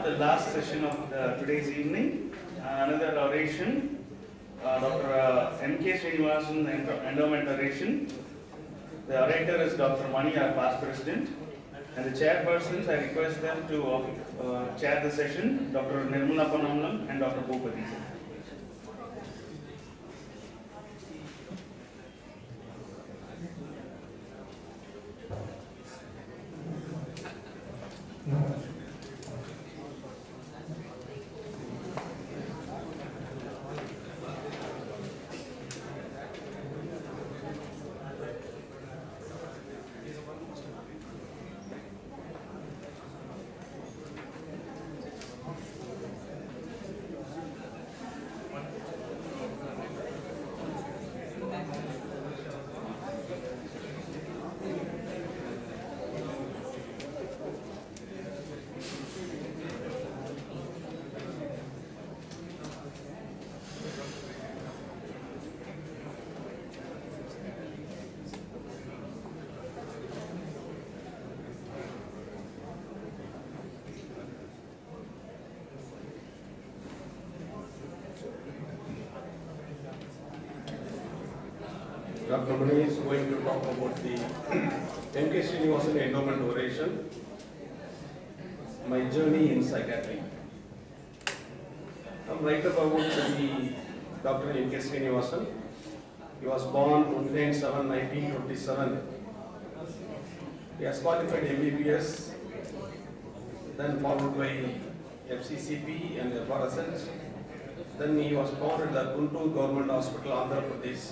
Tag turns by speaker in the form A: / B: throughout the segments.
A: the last session of today's evening. Another oration, Dr. M.K. Srinivasan, endowment oration. The orator is Dr. Mani, our past president. And the chairpersons, I request them to chair the session, Dr. Nirmala Ponnambalam and Dr. Bhupati.
B: Dr. Mani is going to talk about the M.K. Srinivasan endowment oration, My Journey in Psychiatry. I'm right about the Dr. M.K. Srinivasan. He was born on 29/7/1927. He has qualified MBBS, then followed by FCCP and FRSH. Then he was born at the Guntur Government Hospital, Andhra Pradesh.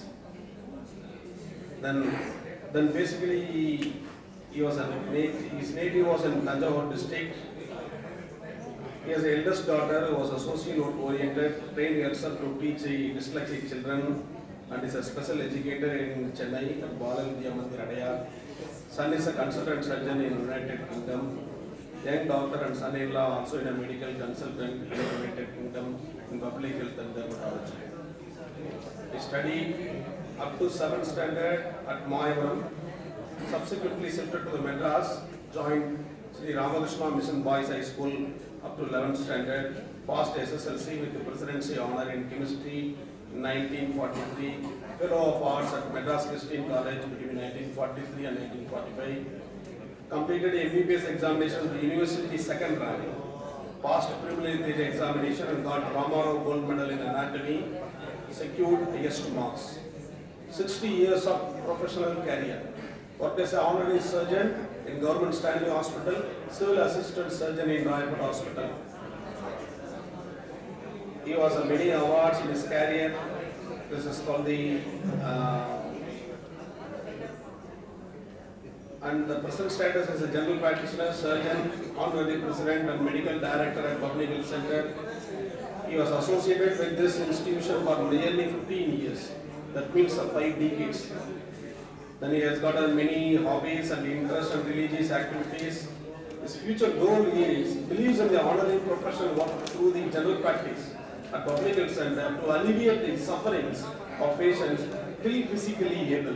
B: Then basically he was his native was in Tanjavur district. He has an eldest daughter who was a social oriented, trained herself to teach dyslexic children and is a special educator in Chennai at Bala Vidya Mandir Adayar. Son is a consultant surgeon in United Kingdom. Young daughter and son-in-law also in a medical consultant in the United Kingdom in public health and dermatology. He studied up to 7th standard at Mayapuram, subsequently shifted to the Madras, joined Sri Ramakrishna Mission Boys High School up to 11th standard, passed SSLC with the Presidency Honour in Chemistry in 1943, Fellow of Arts at Madras Christian College between 1943 and 1945, completed MBBS examination with the University second rank, passed preliminary examination and got Ramarao Gold Medal in Anatomy, secured highest marks. 60 years of professional career. Worked as an honorary surgeon in Government Stanley Hospital, civil assistant surgeon in Raipur Hospital. He was a many awards in his career. This is called the and the present status as a general practitioner, surgeon, honorary president and medical director at Public Health Center. He was associated with this institution for nearly 15 years. That means 5 decades. Then he has got many hobbies and interests and religious activities. His future goal is believes in the honorary professional work through the general practice at Public Health Center to alleviate the sufferings of patients till physically able.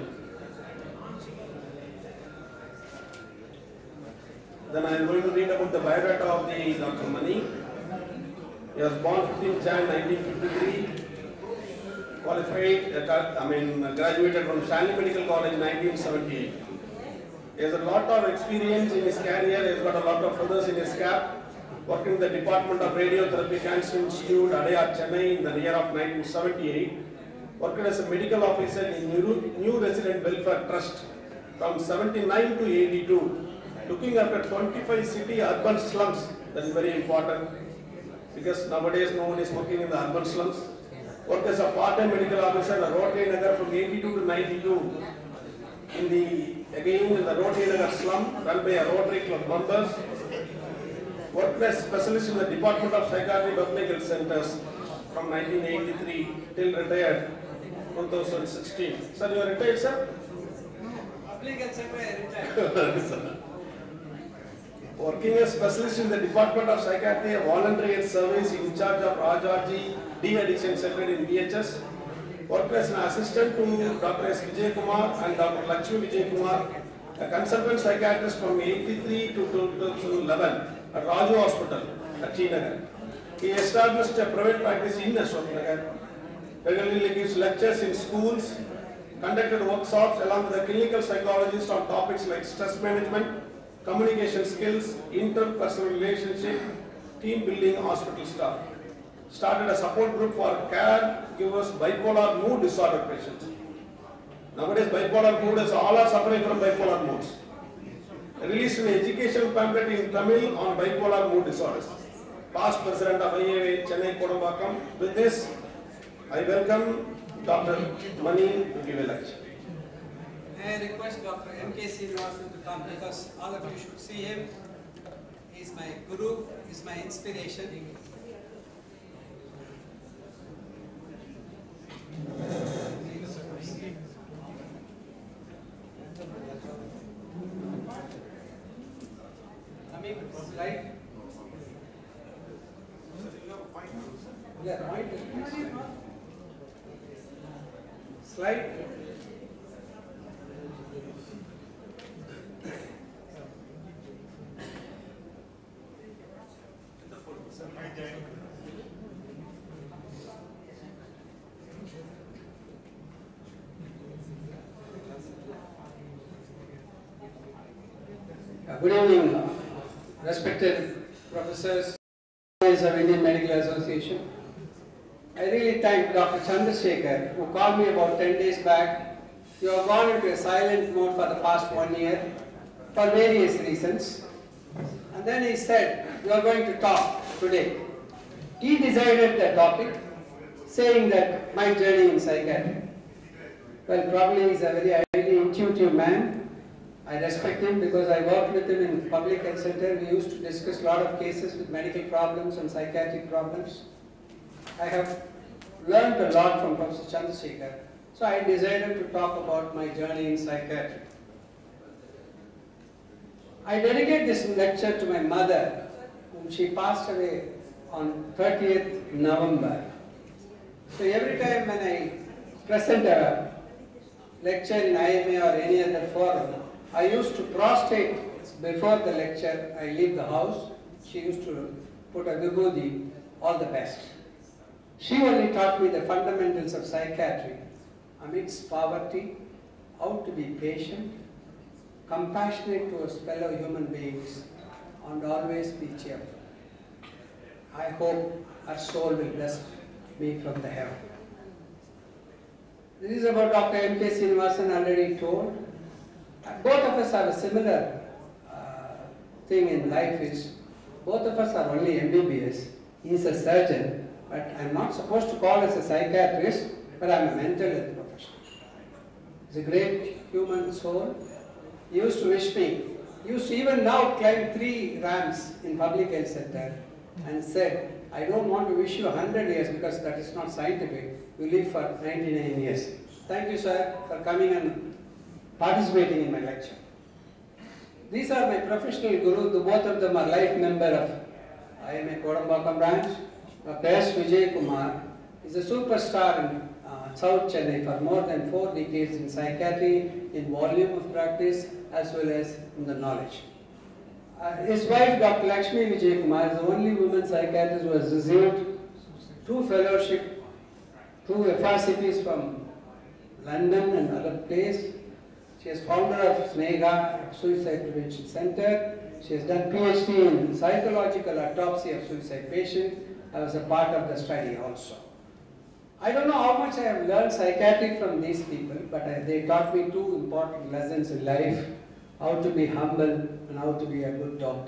B: Then I am going to read about the biodata of the Dr. Mani. He was born 15 January 1953. Qualified, graduated from Stanley Medical College in 1978. He has a lot of experience in his career. He has got a lot of feathers in his cap. Worked in the Department of Radiotherapy Cancer Institute, Adayar, Chennai in the year of 1978. Worked as a medical officer in New Resident Welfare Trust from 79 to 82. Looking after 25 city urban slums. That is very important because nowadays no one is working in the urban slums. Worked as a part-time medical officer at Rotary Nagar from 82 to 92. Again in the Rotary Nagar slum run by a Rotary Club members. Worked as specialist in the Department of Psychiatry Public Health Centers from 1983 till retired 2016. Sir, you are retired, sir?
C: Public Health Center retired.
B: Working as specialist in the Department of Psychiatry, a voluntary health service in charge of Rajaji De-Addiction Center in VHS. Worked as an assistant to Dr. S. Vijay Kumar and Dr. Lakshmi Vijay Kumar, a consultant psychiatrist from 1983 to 2011 at Raju Hospital. at T Nagar. He established a private practice in Ashok Nagar, regularly gives lectures in schools, conducted workshops along with a clinical psychologist on topics like stress management, communication skills, interpersonal relationship, team building, hospital staff. Started a support group for caregivers bipolar mood disorder patients. Nowadays bipolar mood is all are suffering from bipolar moods. Released an educational pamphlet in Tamil on bipolar mood disorders. Past president of IAVA Chennai Kodambakam. With this, I welcome Dr. Mani to give a lecture.
C: May I request Dr. M.K. Srinivasan to come because all of you should see him. He is my guru, he is my inspiration. Slide. Yeah, point. Slide.
D: Good evening, respected professors of Indian Medical Association. I really thank Dr. Chandrasekhar who called me about 10 days back. You have gone into a silent mode for the past 1 year for various reasons. And then he said, you are going to talk today. He decided the topic saying that my journey in psychiatry. Well, probably he's a very highly intuitive man. I respect him because I worked with him in public health center. We used to discuss a lot of cases with medical problems and psychiatric problems. I have learned a lot from Professor Chandrasekhar. So I decided to talk about my journey in psychiatry. I dedicate this lecture to my mother, whom she passed away on 30th November. So every time when I present a lecture in IMA or any other forum, I used to prostrate before the lecture. I leave the house. She used to put a vibhuti, all the best. She only taught me the fundamentals of psychiatry, amidst poverty, how to be patient, compassionate towards fellow human beings, and always be cheerful. I hope her soul will bless me from the heaven. This is about Dr. M.K. Srinivasan, already told. Both of us have a similar thing in life is, both of us are only MBBS. He is a surgeon, but I'm not supposed to call as a psychiatrist, but I'm a mental health professional. He's a great human soul. He used to wish me, he used to even now climb 3 ramps in public health center and said, I don't want to wish you 100 years because that is not scientific. You live for 99 years. Thank you, sir, for coming and participating in my lecture. These are my professional gurus. Both of them are life member of IMA Kodambakam branch. Dr. S. Vijay Kumar is a superstar in South Chennai for more than 4 decades in psychiatry, in volume of practice as well as in the knowledge. His wife, Dr. Lakshmi Vijay Kumar, is the only woman psychiatrist who has received 2 fellowships, 2 FRCPs from London and other places. She is founder of Sneha Suicide Prevention Center. She has done PhD in psychological autopsy of suicide patients. I was a part of the study also. I don't know how much I have learned psychiatry from these people, but they taught me 2 important lessons in life: how to be humble and how to be a good doctor.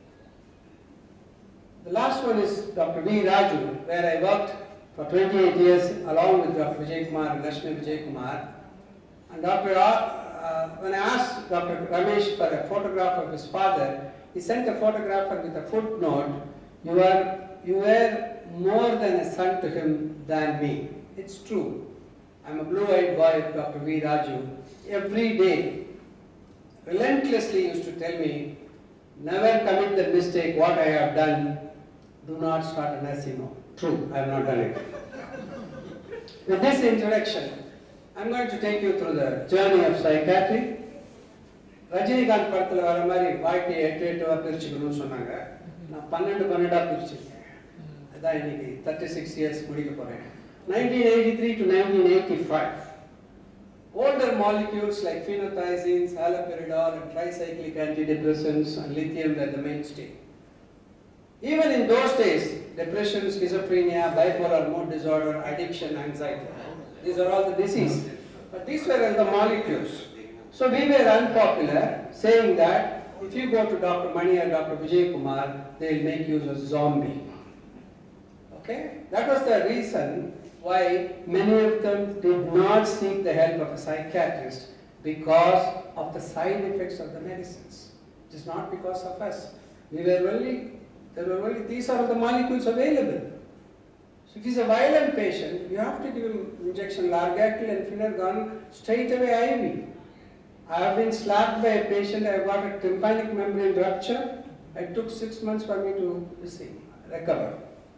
D: The last one is Dr. V. Raju, where I worked for 28 years along with Dr. Vijay Kumar and Lakshmi Vijay Kumar. And when I asked Dr. Ramesh for a photograph of his father, he sent a photographer with a footnote, you were more than a son to him than me. It's true. I'm a blue-eyed boy of Dr. V. Raju. Every day, relentlessly used to tell me, never commit the mistake what I have done. Do not start a nursing home. True, I have not done it. With this introduction, I'm going to take you through the journey of psychiatry. Rajinikanth படத்துல வர மாதிரி வாழ்க்கையை 8 8 பிரிச்சுக்கணும்னு சொன்னாங்க. நான் 12 பிரிச்சிருக்கேன். அதான் இன்னைக்கு 36 years முடிக்க போறேன். 1983 to 1985. Older molecules like phenothiazines, haloperidol and tricyclic antidepressants and lithium were the mainstay. Even in those days, depression, schizophrenia, bipolar mood disorder, addiction, anxiety, these are all the diseases. But these were the molecules. So we were unpopular, saying that if you go to Dr. Mani or Dr. Vijay Kumar, they will make you a zombie. Okay? That was the reason why many of them did not seek the help of a psychiatrist, because of the side effects of the medicines. It is not because of us. There were only these are the molecules available. So if he's a violent patient, you have to give him injection Largactil and Phenergon straight away IV. I have been slapped by a patient, I got a tympanic membrane rupture. It took 6 months for me to recover.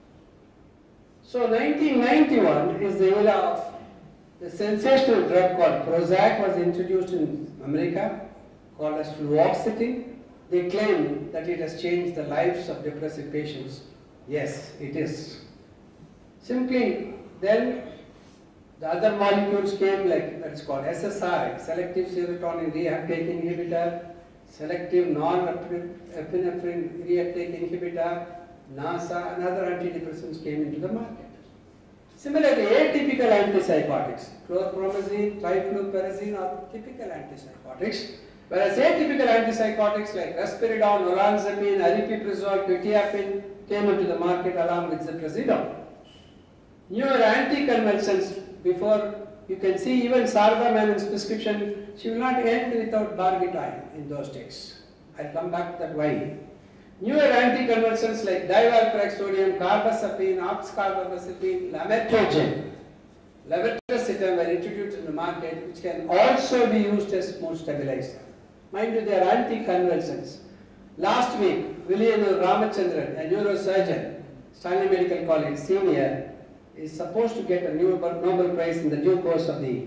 D: So 1991 is the era of the sensational drug called Prozac was introduced in America, called as fluoxetine. They claim that it has changed the lives of depressive patients. Yes, it is. Simply then the other molecules came, like that is called SSRI, selective serotonin reuptake inhibitor, selective non-epinephrine reuptake inhibitor, NASA and other antidepressants came into the market. Similarly, atypical antipsychotics, chlorpromazine, trifluoperazine are typical antipsychotics, whereas atypical antipsychotics like risperidone, olanzapine, aripiprazole, quetiapine came into the market along with ziprasidone. Newer anticonvulsants, before you can see even Sarda Menon's prescription, she will not end without barbital in those days. I'll come back to that why. Newer anticonvulsants like divalproxodium, carbazepine, oxcarbazepine, lamotrigine, levetiracetam were introduced in the market, which can also be used as mood stabilizer. Mind you, they are anticonvulsants. Last week, Villayanur Ramachandran, a neurosurgeon, Stanley Medical College senior, is supposed to get a Nobel Prize in the due course of the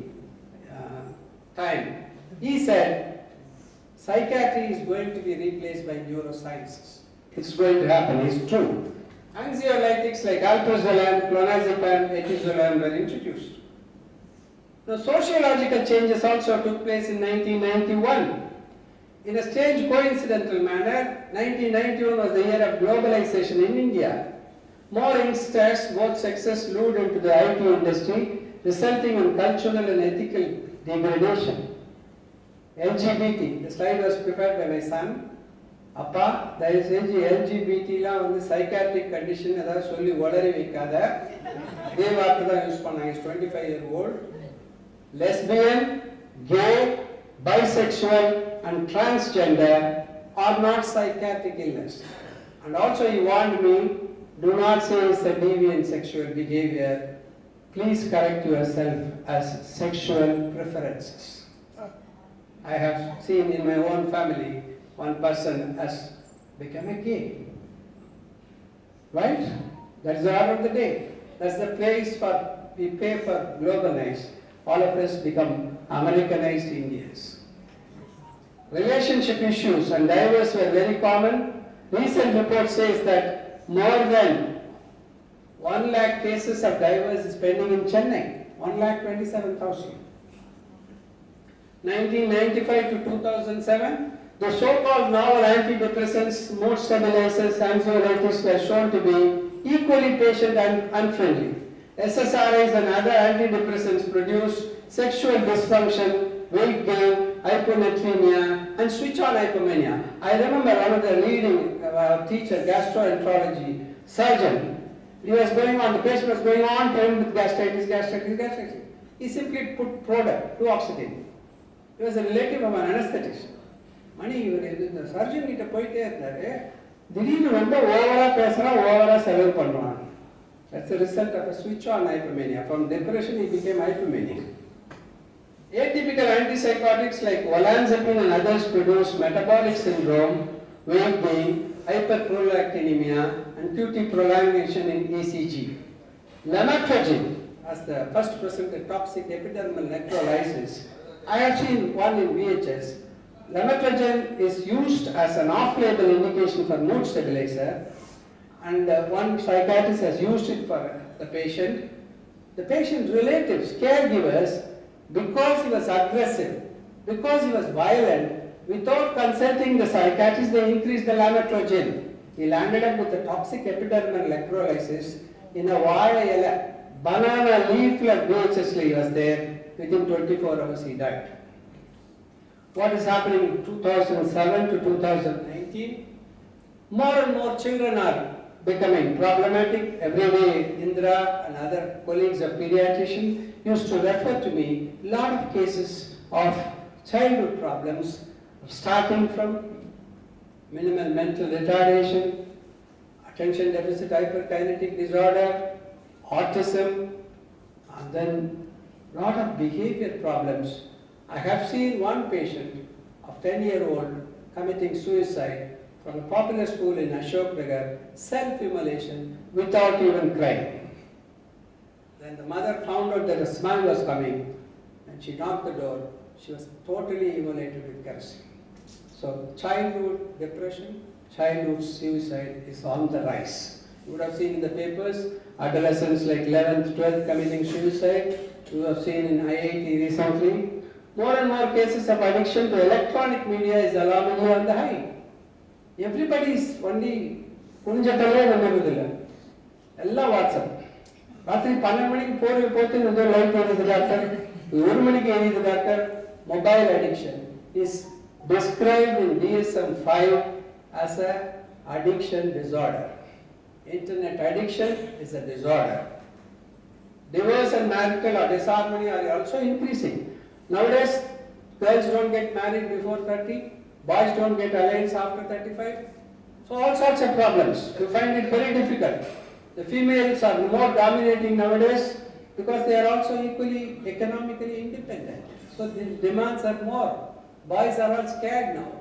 D: time. He said, psychiatry is going to be replaced by neurosciences. It's going to happen, it's true. Anxiolytics like alprazolam, clonazepam, etizolam were introduced. Now, sociological changes also took place in 1991. In a strange coincidental manner, 1991 was the year of globalization in India. More youngsters, both sexes, lured into the IT industry, resulting in cultural and ethical degradation. LGBT, the slide was prepared by my son. Appa, there is LGBT la on the psychiatric condition, adha solli odari vekkada. They vaartha use panna, is 25-year-old. Lesbian, gay, bisexual and transgender are not psychiatric illness. And also he warned me, do not say it's a deviant sexual behavior. Please correct yourself as sexual preferences. I have seen in my own family, one person has become a gay. Right? That's the order of the day. That's the place for, we pay for globalized. All of us become Americanized Indians. Relationship issues and divorce were very common. Recent report says that more than 1 lakh cases of divorce is pending in Chennai. 1,27,000. 1995 to 2007, the so-called novel antidepressants, mood stabilizers, anxiolytics were shown to be equally patient and unfriendly. SSRIs and other antidepressants produce sexual dysfunction, weight gain, hyponatremia, and switch-on hypomania. I remember one of the leading teacher, gastroenterology surgeon. He was going on, the patient was going on to him with gastritis. He simply put product, fluoxetine. He was a relative of an anesthetist. Mani, the surgeon கிட்ட போயிட்டே இருந்தாரு. திடீர்னு ரொம்ப ஓவரா பேசுறான், ஓவரா செலவு பண்றான். That's the result of a switch-on hypomania. From depression, he became hypomanic. Atypical antipsychotics like olanzapine and others produce metabolic syndrome, weight gain, hyperprolactinemia, and QT prolongation in ECG. Lamotrigine, as the first presented toxic epidermal necrolysis. I have seen one in VHS. lamotrigine is used as an off-label indication for mood stabilizer, and one psychiatrist has used it for the patient. The patient's relatives, caregivers, because he was aggressive, because he was violent, without consulting the psychiatrist, they increased the lamotrigine. He landed up with a toxic epidermal necrolysis in a banana leaflet VHS he was there. Within 24 hours he died. What is happening in 2007 to 2019? More and more children are becoming problematic. Every day Indra and other colleagues of pediatrician used to refer to me a lot of cases of childhood problems, starting from minimal mental retardation, attention deficit hyperkinetic disorder, autism, and then lot of behavior problems. I have seen one patient of 10-year-old committing suicide from a popular school in Ashok Nagar, self-immolation without even crying. Then the mother found out that a smell was coming and she knocked the door. She was totally immolated with kerosene. So childhood depression, childhood suicide is on the rise. You would have seen in the papers, adolescents like 11th, 12th committing suicide. You have seen in IIT recently. More and more cases of addiction to electronic media is alarmingly on the high. Everybody is only kunjatalle nammadilla. Ella WhatsApp. Ratri 12 maniki poru pothu ndu light eduthu doctor. 1 maniki eduthu doctor. Mobile addiction is described in DSM-5 as a addiction disorder. Internet addiction is a disorder. Divorce and marital or disharmony are also increasing. Nowadays, girls don't get married before 30, boys don't get alliance after 35. So all sorts of problems. You find it very difficult. The females are more dominating nowadays because they are also equally economically independent. So the demands are more. Boys are all scared now.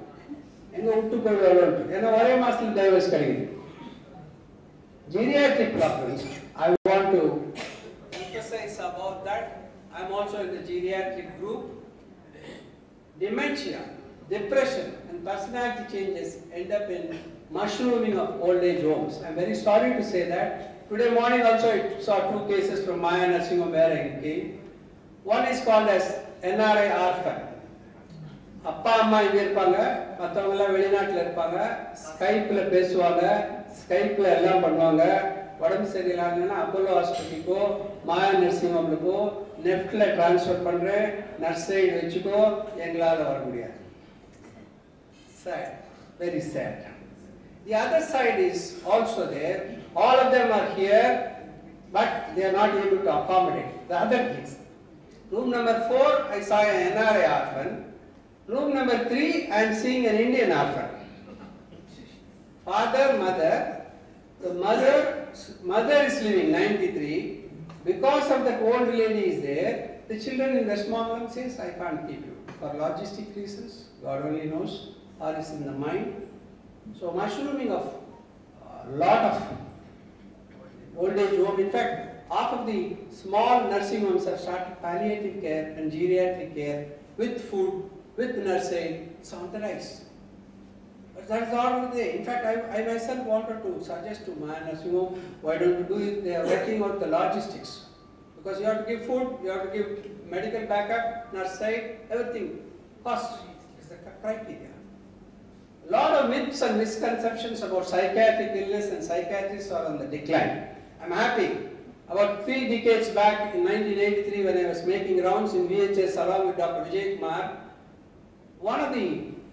D: Geriatric problems, I want to emphasize about that. I am also in the geriatric group. Dementia, depression and personality changes end up in mushrooming of old age homes. I am very sorry to say that. Today morning also I saw 2 cases from Maya Nursing Home where I came. One is called as NRI orphan. அப்பா அம்மா இங்க இருப்பாங்க, மற்றவங்க எல்லாம் வெளிநாட்டுல இருப்பாங்க, ஸ்கைப்ல பேசுவாங்க, ஸ்கைப்ல எல்லாம் பண்ணுவாங்க. உடம்பு சரியில்லைன்னா அப்போலோ ஹாஸ்பிட்டலுக்கோ மாயா நர்சிங் ஹோம்லுக்கோ நெஃப்ட்ல டிரான்ஸ்ஃபர் பண்றேன், நர்ஸ் ஐடி வச்சுக்கோ, எங்களால வர முடியாது. Sad, very sad. The other side is also there. All of them are here, but they are not able to accommodate the other kids. Room number 4, I saw an NRI orphan. Room number 3, I am seeing an Indian orphan. Father, mother. The mother is living 93. Because of that old lady is there, the children in Westmoreland says, I can't keep you. For logistic reasons, God only knows, or is in the mind. So mushrooming of a lot of old age home. In fact, half of the small nursing homes have started palliative care and geriatric care with food, with nurse aid. It's on the rise. But that's all day. In fact, I myself wanted to suggest to my nursing home, why don't you do it? They are working out the logistics. Because you have to give food, you have to give medical backup, nurse aid, everything. Cost is the criteria. A lot of myths and misconceptions about psychiatric illness and psychiatrists are on the decline. I'm happy. About 3 decades back in 1983 when I was making rounds in VHS along with Dr. Vijay Kumar, one of the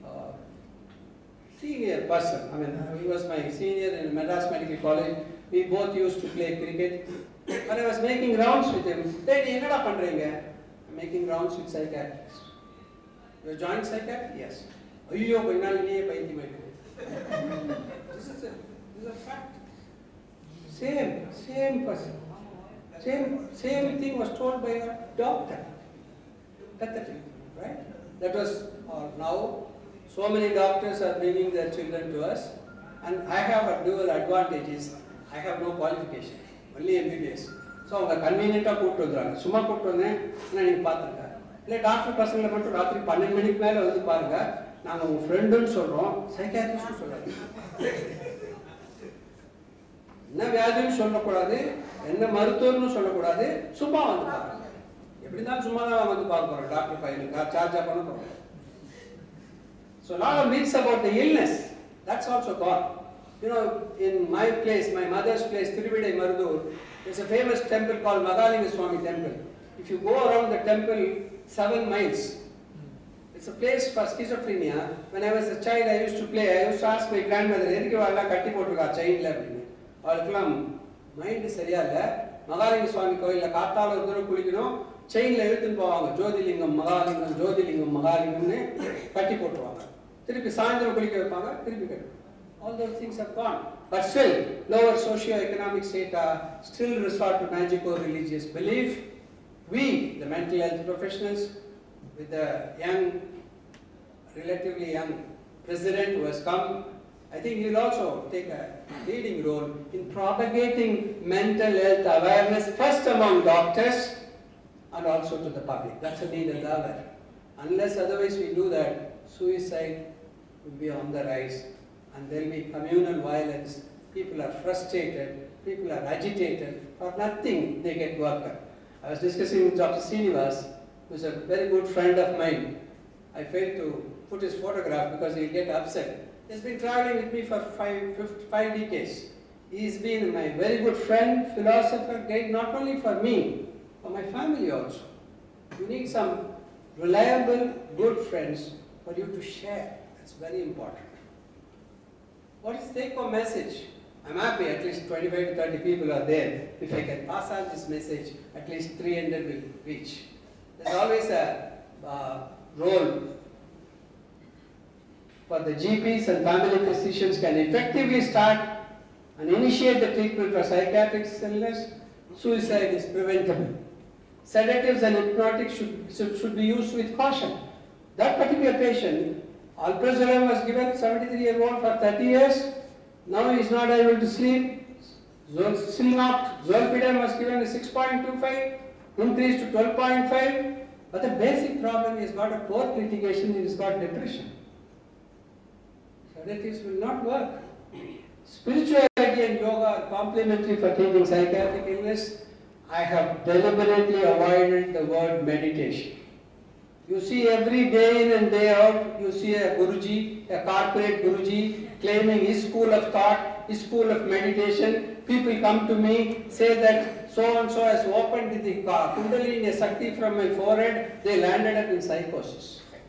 D: senior person, I mean he was my senior in Madras Medical College, we both used to play cricket. When I was making rounds with him, hey, I'm making rounds with psychiatrists. You joined psychiatry? Yes. This is a fact. Same person. Same thing was told by a doctor. Pathetic, right? That was now so many doctors are bringing their children to us, and I have a dual advantages. I have no qualification, only MBBS. So அவங்க கன்வீனியன்ட்டா கூப்பிட்டு வந்துறாங்க. சும்மா கூப்பிட்டு வந்தேன், நீங்க பாத்துங்க. இல்ல doctor பசங்களை மட்டும் ராத்திரி 12 மணிக்கு மேல வந்து பாருங்க. நாங்கள் உங்கள் ஃப்ரெண்டுன்னு சொல்கிறோம், சைக்காட்ரிஸ்ட் சொல்லாது. என்ன வியாதின்னு சொல்லக்கூடாது, என்ன மருத்துவர்னு சொல்லக்கூடாது, சும்மா வந்து பார்க்கணும். எப்படி தான் சும்மா தான் வந்து பார்க்க போகிறோம், டாக்டர் பையனுக்கா சார்ஜாக பண்ண போகிறோம். So a lot of myths about the illness, that's also gone. You know, in my place, my mother's place, Tiruvide Marudur, there's a famous temple called Magalinga Swami temple. If you go around the temple 7 miles, it's a place for schizophrenia. When I was a child, I used to play. I used to ask my grandmother, "Edukku valla katti potuka chain la?" appadinu. Avalukku mind சரியா இல்ல. மகாலிங்க சுவாமி கோயில்ல காத்தால ஒரு தடவை குளிக்கணும், செயின்ல இழுத்துன்னு போவாங்க. ஜோதிலிங்கம் மகாலிங்கம், ஜோதிலிங்கம் மகாலிங்கம்னு கட்டி போட்டுருவாங்க. திருப்பி சாயந்தரம் குளிக்க வைப்பாங்க, திருப்பி கட்டு. All those things have gone. But still, lower socio-economic strata still resort to magico-religious belief. We, the mental health professionals, with the young, relatively young president who has come, I think he will also take a leading role in propagating mental health awareness first among doctors and also to the public. That's a need of the hour. Unless otherwise we do that, suicide will be on the rise and there will be communal violence. People are frustrated, people are agitated, for nothing they get work done. I was discussing with Dr. Srinivas, who is a very good friend of mine. I failed to put his photograph because he'll get upset. He's been traveling with me for 5 decades. He's been my very good friend, philosopher, guide, not only for me, for my family also. You need some reliable, good friends for you to share. That's very important. What is the take-home message? I'm happy at least 25 to 30 people are there. If I can pass on this message, at least 300 will reach. There's always a role for the GPs and family physicians can effectively start and initiate the treatment for psychiatric illness. Suicide is preventable. Sedatives and hypnotics should be used with caution. That particular patient, alprazolam was given, 73-year-old, for 30 years. Now he is not able to sleep. Zolpidem was given 6.25, increased to 12.5. But the basic problem is got a poor litigation, he has got depression. Sedatives will not work. Spirituality and yoga are complementary for treating psychiatric illness. I have deliberately avoided the word meditation. You see every day in and day out, you see a Guruji, a corporate Guruji, claiming his school of thought, his school of meditation. People come to me, say that so-and-so has opened the Kundalini Shakti from my forehead, they landed up in psychosis.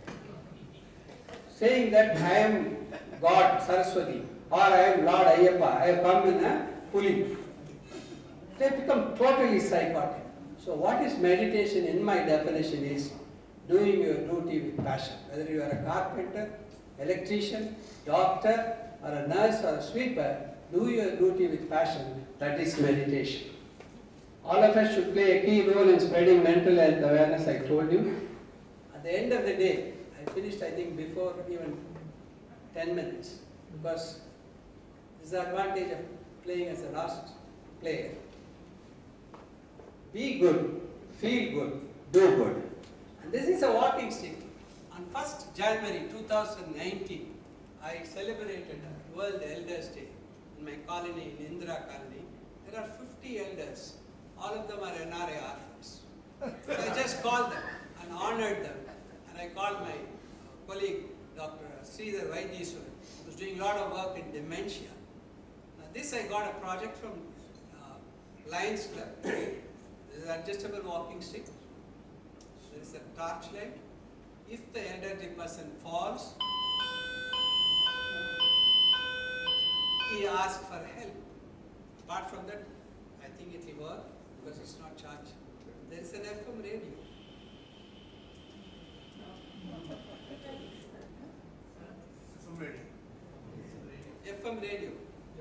D: Saying that I am God, Saraswati, or I am Lord Ayyappa, I have come in a puli. They become totally psychotic. So what is meditation in my definition is doing your duty with passion. Whether you are a carpenter, electrician, doctor, or a nurse or a sweeper, do your duty with passion. That is meditation. All of us should play a key role in spreading mental health awareness, I told you. At the end of the day, I finished I think before even 10 minutes, because this is the advantage of playing as a last player. Be good, feel good, do good. And this is a walking stick. On 1st January 2019, I celebrated World Elders Day in my colony, in Indira Colony. There are 50 elders. All of them are NRI orphans. So I just called them and honored them. And I called my colleague, Dr. Sridhar Vaidiswaran, who's doing a lot of work in dementia. Now this I got a project from Lions Club. This is an adjustable walking stick. There is a torch light. If the elderly person falls, he asks for help. Apart from that, I think it will work because it's not charged. There is an FM radio. FM radio.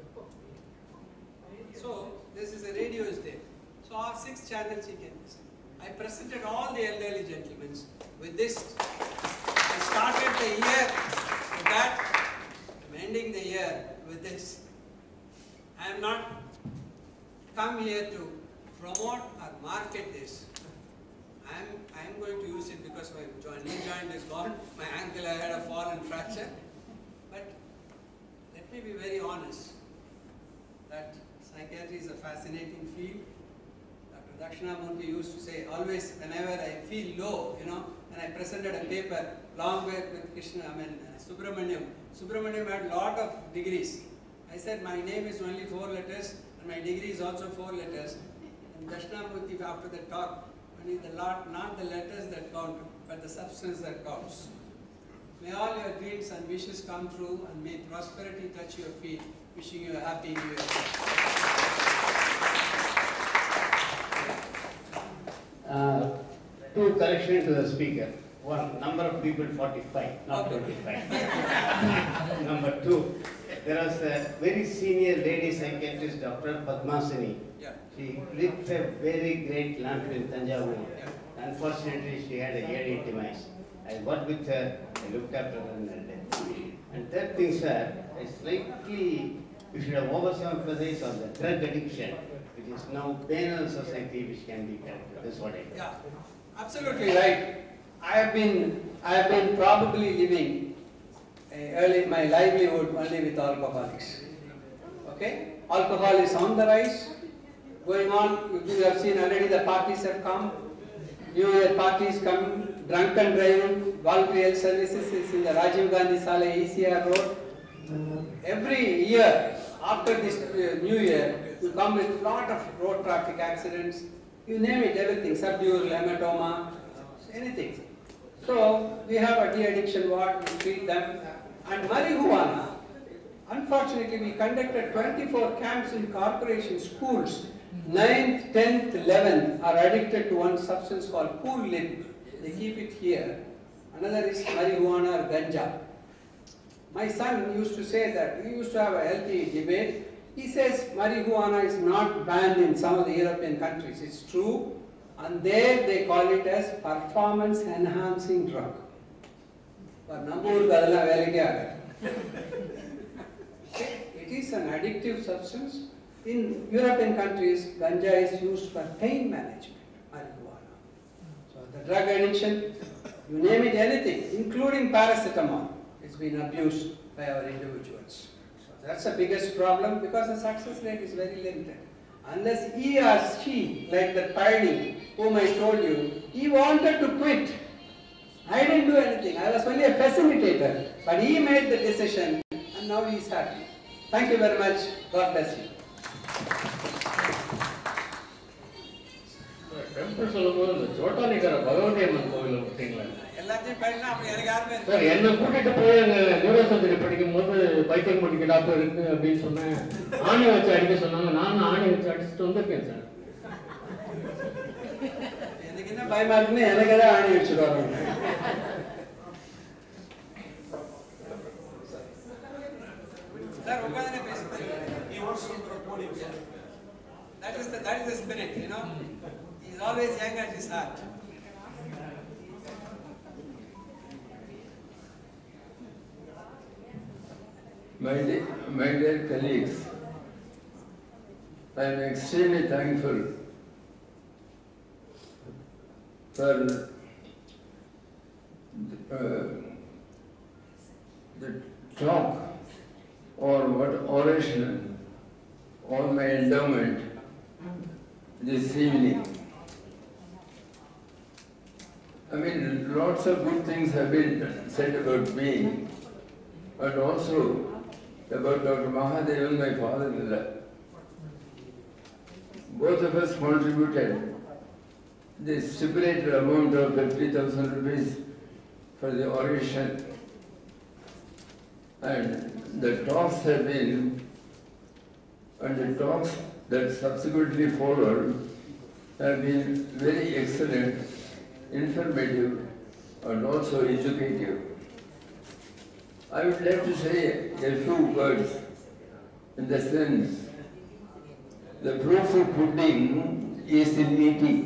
D: So this is a radio is there. So our 6 channels you can listen. I presented all the elderly gentlemen with this. I started the year with that. I'm ending the year with this. I am not come here to promote or market this.
C: I'm going to use it because my knee joint is gone. My ankle, I had a fall and fracture. But let me be very honest that psychiatry is a fascinating field. Dr. Dakshinamurthy used to say, always whenever I feel low, and I presented a paper long way with Subramaniam. Subramaniam had a lot of degrees. I said, my name is only 4 letters and my degree is also 4 letters. And Dakshinamurthy, after the talk, only not the letters that count, but the substance that counts. May all your dreams and wishes come true, and may prosperity touch your feet. Wishing you a happy new year.
E: Two corrections to the speaker. One, number of people 45, not 25. Number two, there was a very senior lady psychiatrist, Dr. Padmasini.
C: Yeah.
E: She lived a very great life in Tanjavur.
C: Yeah.
E: Unfortunately, she had a early demise. I worked with her, I looked after her in her death. And third thing, sir, is slightly, we should have overemphasized on the drug addiction, which is now penal society, which can be corrected. That's what I think.
C: Yeah.
D: Absolutely right. I have been probably living my livelihood only with alcoholics. Okay? Alcohol is on the rise, going on. You have seen already the parties have come. New Year parties come, drunken driving, voluntary health services is in the Rajiv Gandhi Sale ECR road. Every year after this New Year, you come with a lot of road traffic accidents. You name it, everything, subdural, hematoma, anything. So we have a de-addiction ward, we treat them. And marijuana, unfortunately we conducted 24 camps in corporation schools. 9th, 10th, 11th are addicted to one substance called cool lip. They keep it here. Another is marijuana or ganja. My son used to say that, we used to have a healthy debate. He says marijuana is not banned in some of the European countries. It's true. And there they call it as performance enhancing drug. But it is an addictive substance. In European countries, ganja is used for pain management, marijuana. So the drug addiction, you name it, anything, including paracetamol, it's been abused by our individuals. So that's the biggest problem because the success rate is very limited. Unless he or she, like the pioneer whom I told you, he wanted to quit. I didn't do anything. I was only a facilitator. But he made the decision and now he is happy. Thank you very much. God bless you.
F: Temple சொல்லும்போது இந்த ஜோட்டானிக்கார பகவதி அம்மன் கோவிலில் விட்டீங்களா?
C: எல்லாத்தையும் படினா அப்படி எனக்கு யாருமே
F: sir என்னை கூட்டிட்டு போய் அங்கே நியூரோ சர்ஜரி படிக்கும் போது பைத்தியம் முடிக்க டாக்டர் இருக்கு அப்படின்னு சொன்னேன். ஆணி வச்சு அடிக்க சொன்னாங்க. நானும் ஆணி வச்சு அடிச்சுட்டு வந்திருக்கேன் சார்.
D: எனக்கு என்ன பயமா இருக்குன்னு எனக்கு எதாவது ஆணி வச்சுடுவாங்க.
C: சார் உட்கார்ந்து பேசுறீங்க. He wants to go to podium. That is the spirit, you know. He is always young at his heart.
G: My dear colleagues, I am extremely thankful for the talk or what oration on my endowment this evening. I mean, lots of good things have been said about me, but also about Dr. Mahadevan, my father-in-law. Both of us contributed the stipulated amount of 50,000 rupees for the oration, and the talks have been, and the talks that subsequently followed have been very excellent, informative, and also educative. I would like to say a few words in the sense, the proof of pudding is in eating.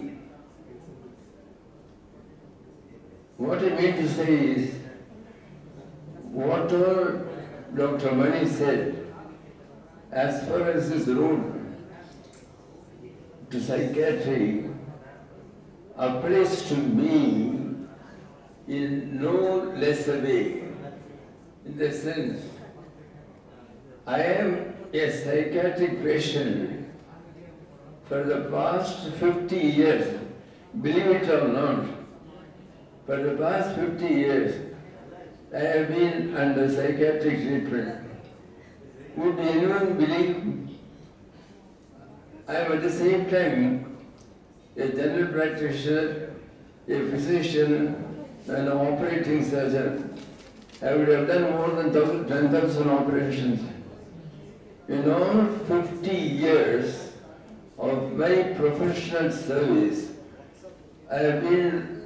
G: What I mean to say is, whatever Dr. Mani said, as far as his road to psychiatry, applies to me in no less a way. In the sense, I am a psychiatric patient for the past 50 years. Believe it or not, for the past 50 years, I have been under psychiatric treatment. Would anyone believe I am at the same time a general practitioner, a physician, and an operating surgeon? I would have done more than 10,000 operations. In all 50 years of my professional service, I have been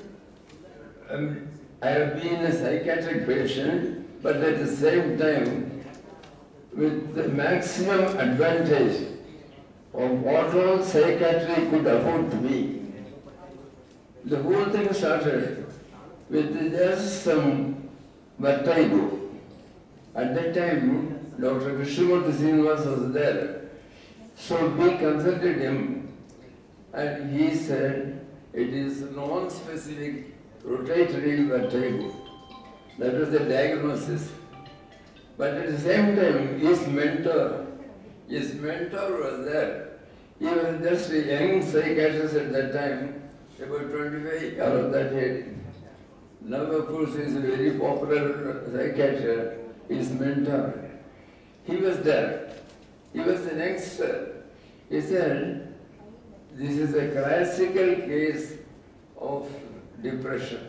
G: a psychiatric patient, but at the same time, with the maximum advantage of what all psychiatry could afford to be. The whole thing started with just some vertigo. At that time, Dr. Krishnamurthy Srinivas was there. So we consulted him, and he said it is non-specific rotatory vertigo. That was the diagnosis. But at the same time, his mentor was there. He was just a young psychiatrist at that time, about 25 or that age. Now, of course, he is a very popular psychiatrist, his mentor. He was there. He was the next. He said, this is a classical case of depression.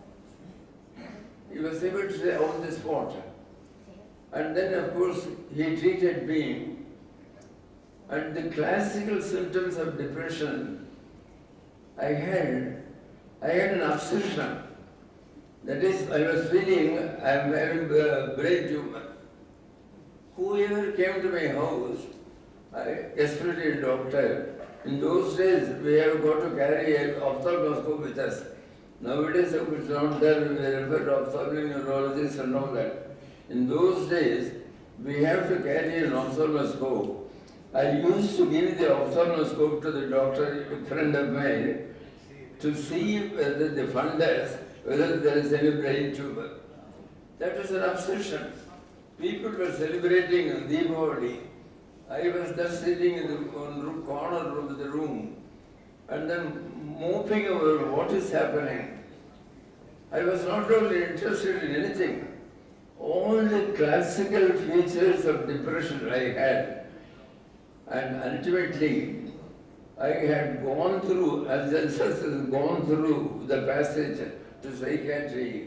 G: He was able to say on the spot. And then, of course, he treated me. And the classical symptoms of depression, I had an obsession. That is, I was feeling I am having a brain tumor. Whoever came to my house, especially a doctor, in those days we have got to carry an ophthalmoscope with us. Nowadays it's not there, we refer to ophthalmic neurologists and all that. In those days, we have to carry an ophthalmoscope. I used to give the ophthalmoscope to the doctor, a friend of mine, to see whether the fundus, whether there is any brain tumor. That was an obsession. People were celebrating Deepavali. I was just sitting in the corner of the room and then moping over what is happening. I was not only interested in anything, all the classical features of depression I had. And ultimately, I had gone through, as ancestors gone through the passage to psychiatry,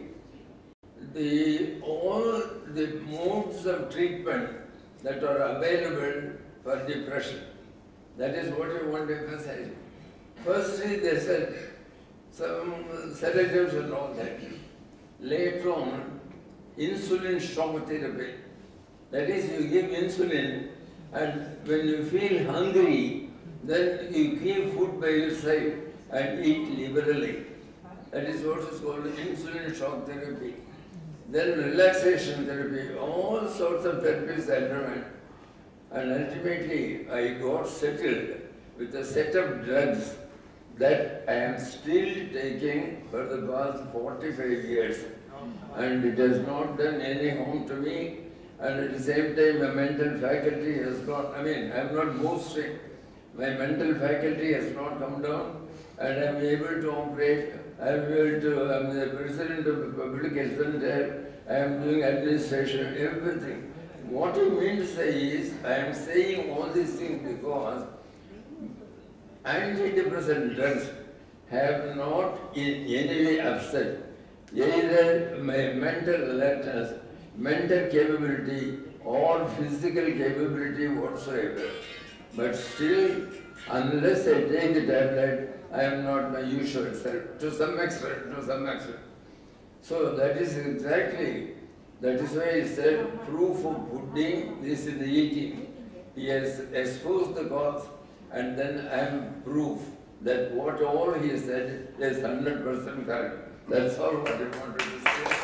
G: all the modes of treatment that are available for depression. That is what I want to emphasize. Firstly, they said some sedatives and all that. Later on, insulin shock therapy. That is, you give insulin, and when you feel hungry, then you keep food by your side and eat liberally. That is what is called insulin shock therapy. Then relaxation therapy, all sorts of therapies I learned. And ultimately, I got settled with a set of drugs that I am still taking for the past 45 years. And it has not done any harm to me. And at the same time, my mental faculty has not, I am not boasting. My mental faculty has not come down, and I am able to operate. I am the president of the public health there. I am doing administration, everything. What I mean to say is, I am saying all these things because antidepressant drugs have not in any way upset either my mental alertness, mental capability, or physical capability whatsoever. But still, unless I take the tablet, I am not my usual self, to some extent. So that is exactly, that is why he said, proof of pudding is in the eating. He has exposed the cause, and then I am proof that what all he said is 100% correct. That's all what I wanted to say.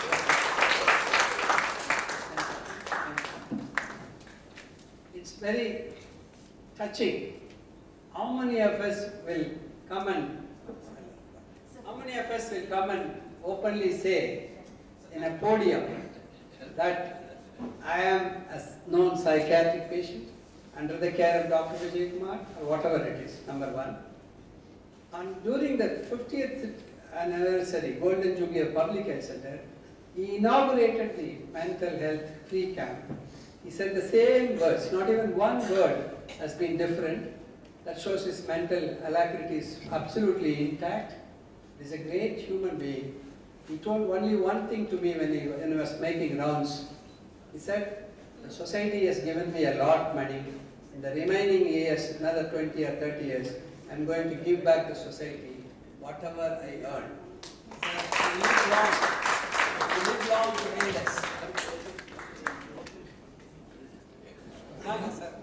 D: It's very touching. How many of us will come and How many of us will come and openly say in a podium that I am a known psychiatric patient under the care of Dr. Vijay Kumar or whatever it is, number one. And during the 50th anniversary Golden Jubilee of Public Health Center, he inaugurated the mental health free camp. He said the same words, not even one word has been different. That shows his mental alacrity is absolutely intact. He's a great human being. He told only one thing to me when he was making rounds. He said, the society has given me a lot of money. In the remaining years, another 20 or 30 years, I'm going to give back to society whatever I earn. You live long to end us. Sir.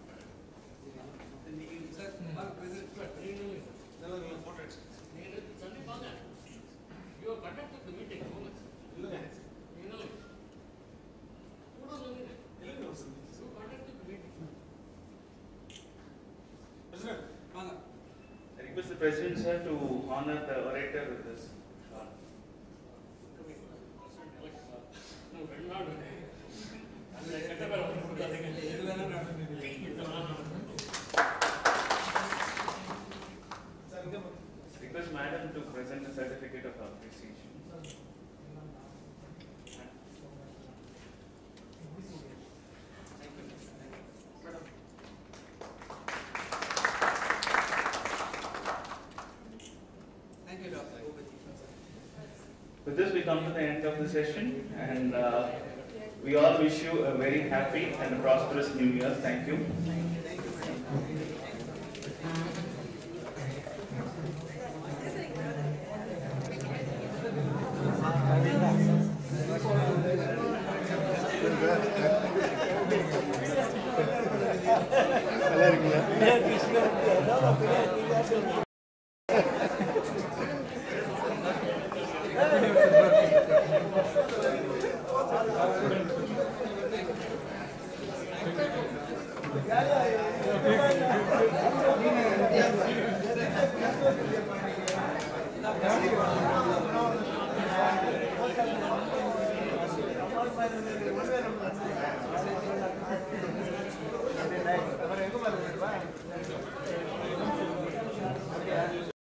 F: You have conducted the meeting.
A: I request the President, sir, to honor the orator with this. Request Madam to present a certificate of appreciation.
C: Thank you, Doctor.
A: With this, we come to the end of the session, and we all wish you a very happy and a prosperous New Year. Thank you.